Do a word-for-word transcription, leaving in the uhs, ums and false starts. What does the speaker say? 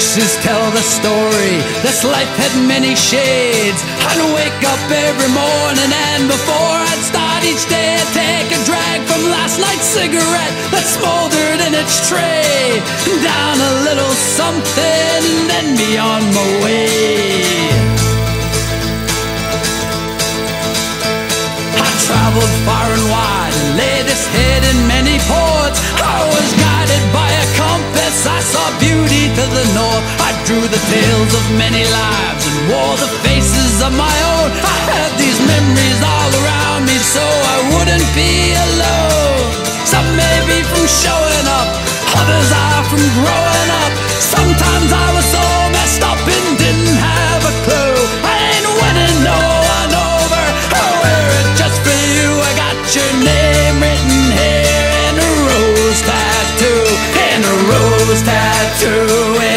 Voices tell the story, this life had many shades. I'd wake up every morning and before I'd start each day I'd take a drag from last night's cigarette that smoldered in its tray. Down a little something, then be on my way. I traveled far and wide and laid this head in many ports. I was guided by a compass, I saw beauty to the north. I drew the tales of many lives and wore the faces of my own. I had these memories all around me so I wouldn't be alone. Some may be from showing up, others are from growing up. Sometimes I was so messed up and didn't have a clue. I ain't winning no one over, I wear it just for you. I got your name written here in a rose tattoo, in a rose tattoo.